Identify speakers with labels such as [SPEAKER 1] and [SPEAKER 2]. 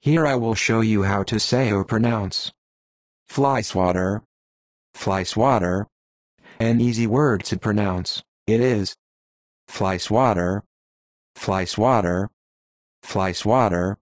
[SPEAKER 1] Here I will show you how to say or pronounce Flyswatter. Flyswatter. An easy word to pronounce. It is Flyswatter. Flyswatter. Flyswatter.